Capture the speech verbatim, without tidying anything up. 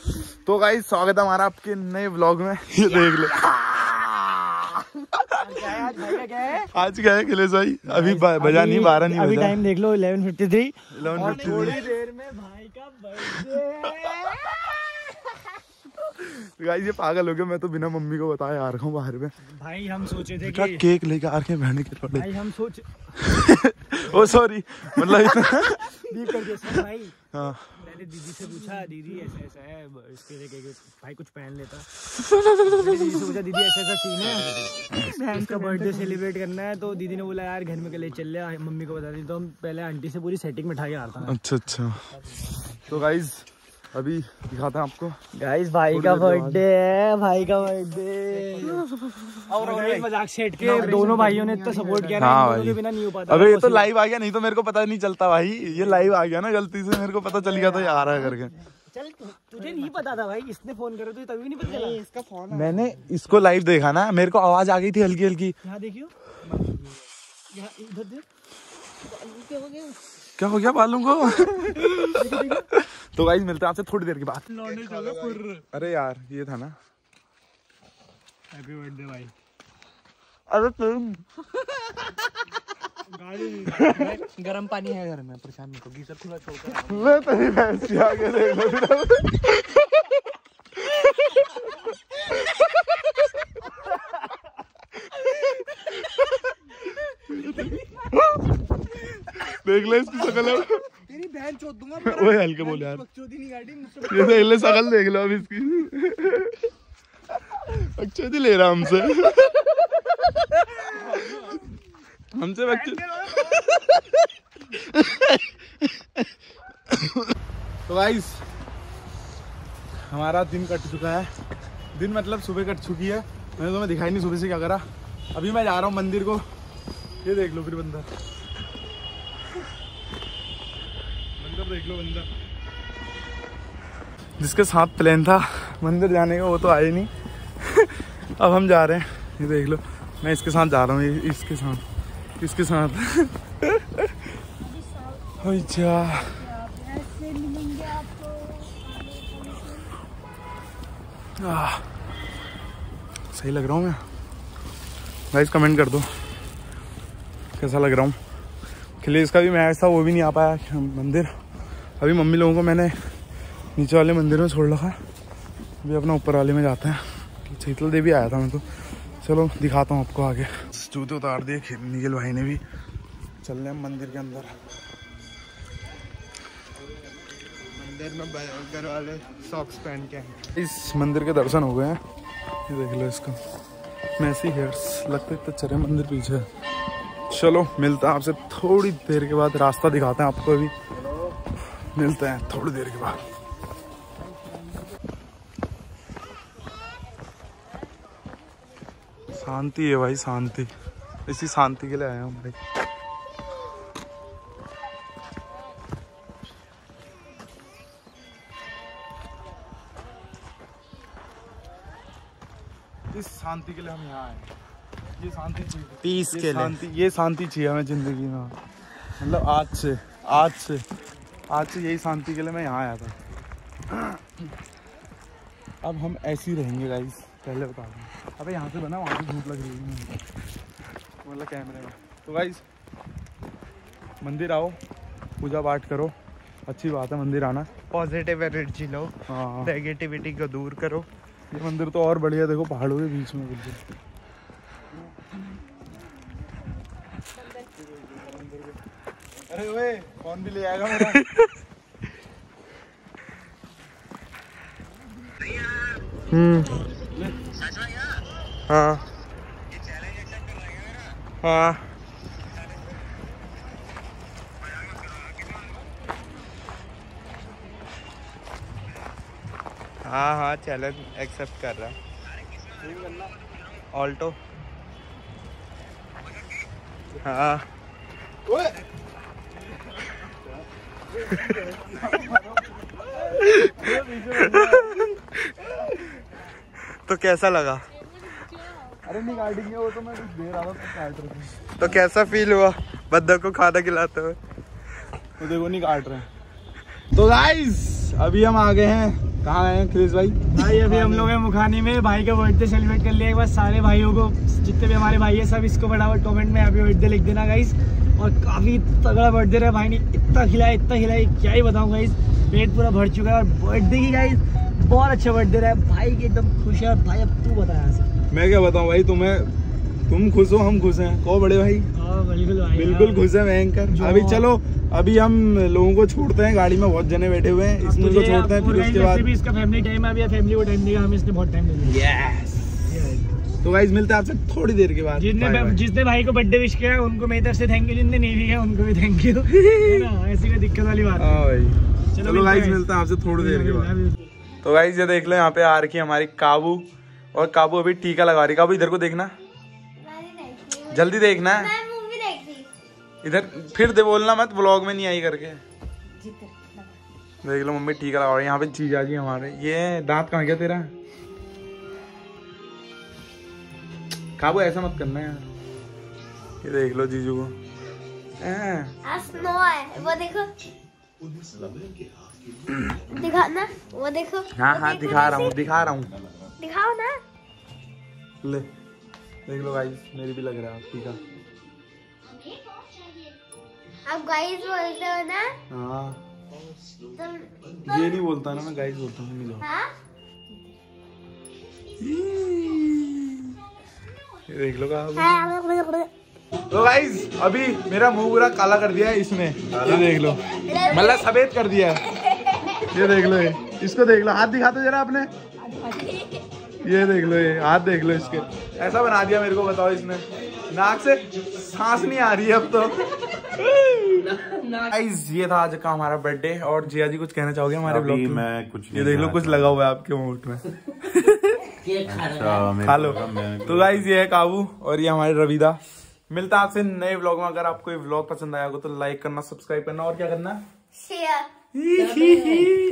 तो गाइस स्वागत है हमारा आपके नए व्लॉग में। ये देख लो आज क्या है अखिलेश भाई, अभी बजा नहीं बारह नहीं अभी टाइम देख लो eleven fifty three eleven fifty थोड़ी देर में भाई का बर्थडे। गाइस ये पागल हो गया, मैं तो बिना मम्मी को बताए आ रहा हूँ बाहर में। भाई हम सोचे थे कि केक लेके आ रखे हैं बहन के लिए। भाई हम सोच ओ सॉरी मतलब बीप कर दिया भाई। हाँ मैंने दीदी से पूछा, दीदी ऐसा ऐसा है इसके लिए केक भाई कुछ पहन लेता। दीदी से पूछा दीदी ऐसा ऐसा सीन है, इसका बर्थडे सेलिब्रेट करना है, तो दीदी ने बोला यार घर में के लिए चल रहा, मम्मी को बता दी। तो हम पहले आंटी से पूरी सेटिंग में उठा के आ रहा था। अच्छा अच्छा तो गाइस अभी दिखाता हूँ आपको। गाइस भाई का बर्थडे है, भाई का बर्थडे। और मजाक सेट के दोनों भाइयों ने इतना सपोर्ट किया ना, हाँ भाई बिना नहीं हो पाता। अबे ये तो लाइव आ गया, नहीं तो मेरे को पता नहीं चलता भाई। ये लाइव आ गया ना, गलती से मेरे को पता चल गया था ये आ रहा है करके। चल तुझे नहीं पता था भाई, इसने फोन करा तो तभी नहीं पता चला इसका फोन। मैंने इसको लाइव देखा ना, मेरे को आवाज आ गई थी हल्की हल्की। यहाँ देखियो, यहाँ इधर देख क्या हो गया, क्या हो गया बालों को। तो गाइस मिलते हैं आपसे थोड़ी देर के बाद। अरे यार ये था ना हैप्पी बर्थडे भाई। अरे तुम गाड़ी गरम पानी है घर में, परेशान मत हो, गीजर खुला छोड़कर मैं तेरी भैंस की आगे देख लो। देख ले इसकी शक्ल है, तेरी बहन चोद दूंगा। ओए हल्के बोल यार, ये देख ले शक्ल देख लो अब इसकी। बकचोदी ले रहा हमसे हमसे बकचोदी। तो गाइस हमारा दिन कट चुका है, दिन मतलब सुबह कट चुकी है। मैंने तुम्हें दिखाई नहीं सुबह से क्या करा। अभी मैं जा रहा हूँ मंदिर को, ये देख लो फिर बंदर, बंदर देख लो बंदर। जिसके साथ प्लान था मंदिर जाने का वो तो आए नहीं। अब हम जा रहे हैं, ये देख लो मैं इसके साथ जा रहा हूँ, इसके साथ इसके साथ जा सही लग रहा हूँ मैं? गाइस कमेंट कर दो कैसा लग रहा हूँ। अखिलेश का भी मैच था, वो भी नहीं आ पाया मंदिर। अभी मम्मी लोगों को मैंने नीचे वाले मंदिर में छोड़ रखा, अभी अपना ऊपर वाले में जाते हैं। शीतल देवी आया था मैं तो, चलो दिखाता हूँ आपको आगे। जूते उतार दिए निखिल भाई ने भी, चल रहे हैं मंदिर के अंदर। मंदिर में घर वाले सॉक्स पहन के इस मंदिर के दर्शन हो गए हैं, ये देख लो इसका मैसी हेयर्स, लगते तो चले मंदिर पीछे है। चलो मिलता है आपसे थोड़ी देर के बाद, रास्ता दिखाते हैं आपको, अभी मिलते हैं थोड़ी देर के बाद। शांति है भाई, शांति, इसी शांति के लिए आया हूँ भाई। इस शांति के लिए हम यहाँ आए, ये शांति चाहिए, पीस के लिए, ये शांति चाहिए हमें जिंदगी में। मतलब आज से आज से आज से यही शांति के लिए मैं यहाँ आया था। अब हम ऐसे ही रहेंगे गाइस, पहले बता दूँ। अबे यहाँ से बना, वहाँ से धूप लग रही है मतलब कैमरे में। तो गाइस मंदिर आओ, पूजा पाठ करो, अच्छी बात है मंदिर आना। पॉजिटिव एनर्जी लो, हाँ नेगेटिविटी को दूर करो। ये मंदिर तो और बढ़िया, देखो पहाड़ों के बीच में बिल्कुल। अरे ओए कौन भी ले आएगा मेरा। हम्म हाँ हाँ हाँ हाँ चैलेंज एक्सेप्ट कर रहा। ऑल्टो हाँ तो कैसा लगा? अरे नहीं काटेंगे, वो तो मैं कुछ दे रहा था तो काट रहे थे। तो कैसा फील हुआ बंदर को खाना खिलाते हुए? तो देखो नहीं काट रहे हैं। तो गाइस अभी हम आ गए हैं कहाँ गए हैं अखिलेश भाई? भाई अभी हम लोग हैं मुखानी में, भाई का बर्थडे सेलिब्रेट कर लिया एक बार। सारे भाइयों को, जितने भी हमारे भाई है सब, इसको फटाफट कमेंट में हैप्पी बर्थडे लिख देना गाइस। और काफी तगड़ा बर्थडे रहा, भाई ने इतना खिलाया इतना खिलाया क्या ही बताऊं गाइस, पेट पूरा भर चुका है। और बर्थडे की गाइस बहुत अच्छा बर्थडे रहा, भाई की एकदम खुश है। और भाई अब तू बता यहाँ से। मैं क्या बताऊं भाई तुम्हें, तुम खुश हो हम खुश हैं, कहो बड़े भाई। हाँ बिल्कुल भाई, बिल्कुल खुश है भयंकर। अभी चलो, अभी हम लोगों को छोड़ते हैं, गाड़ी में बहुत जने बैठे हुए हैं, इसमें को छोड़ते हैं, फिर उसके बाद इसका फैमिली टाइम है, अभी फैमिली को टाइम देगा, हमें इसने बहुत टाइम दे दिया। यस, तो गाइस मिलते हैं आपसे थोड़ी देर के बाद। जिसने जिसने भाई को बर्थडे विश किया उनको मेरी तरफ से थैंक यू, जिसने नहीं भी किया उनको भी थैंक यू, है ना, ऐसी कोई दिक्कत वाली बात नहीं। चलो गाइस मिलते हैं आपसे थोड़ी देर के बाद। तो गाइस ये देख लो, यहाँ पे आ रखी है हमारी काबू, और काबू अभी टीका लगा रही। काबू इधर को देखना, जल्दी देखना है इधर, फिर दे बोलना मत व्लॉग में नहीं आई करके। देख लो मम्मी टीका लगा रही है। यहाँ पे जीजा जी हमारे, ये दांत कहाँ गया तेरा? काबू ऐसा मत करना यार। ये देख लो जीजू को, स्नो है वो देखो, दिखा ना वो देखो। हाँ हाँ दिखा रहा हूँ दिखा रहा हूँ दिखाओ ना। ले देख लो गाइस, मेरी भी लग रहा है टीका। आप गाइस बोलते हो ना? हाँ तुम ये नहीं बोलता ना, मैं गाइस बोलता हूँ। हाँ? ये देख लो काबू। तो गाइस अभी मेरा मुंह पूरा काला कर दिया है इसने, ये देख लो, मतलब सफेद कर दिया है। ये देख लो, ये इसको देख लो, हाथ दिखा दो जरा अपने, ये देख लो, ये हाथ देख लो इसके, ऐसा बना दिया मेरे को। बताओ इसने, नाक से सांस नहीं आ रही है अब तो। गाइस ये था आज का हमारा बर्थडे। और जिया जी कुछ कहना चाहोगे हमारे ब्लॉग में? मैं कुछ ये देख लो कुछ लगा हुआ है आपके मुंह में, खा लो। तो गाइस ये है काबू और ये हमारे रविदा। मिलता है आपसे नए व्लॉग में। अगर आपको ये व्लॉग पसंद आया हो तो लाइक करना, सब्सक्राइब करना और क्या करना, शेयर।